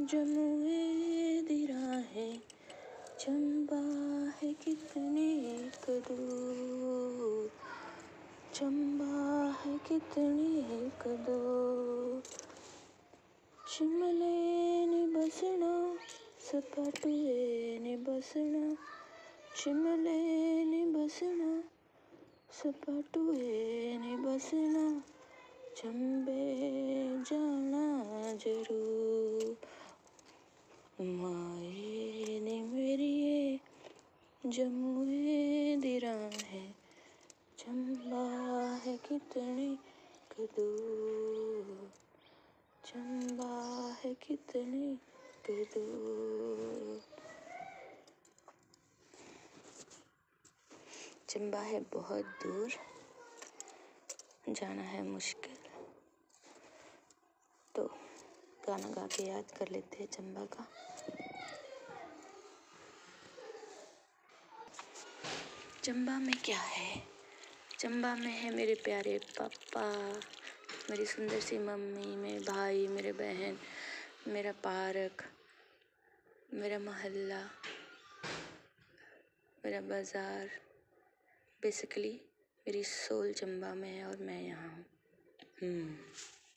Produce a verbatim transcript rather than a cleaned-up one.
जमुए दी राहें चंबा है कितनी एक दूर, चंबा है कितनी एक दूर। शिमले ने बसना सपाटुए ने बसना, शिमले ने बसना सपाटुए ने बसना, चंबे जाना जरूर। माए ने मेरिए जमुए दी राहें चंबा है कितनी दूर, चंबा है कितनी दूर। चंबा है बहुत दूर, जाना है मुश्किल। तो गाना गा के याद कर लेते हैं चंबा का। चंबा में क्या है? चंबा में है मेरे प्यारे पापा, मेरी सुंदर सी मम्मी, मेरे भाई, मेरे बहन, मेरा पार्क, मेरा मोहल्ला, मेरा बाज़ार। बेसिकली मेरी सोल चंबा में है और मैं यहाँ हूँ।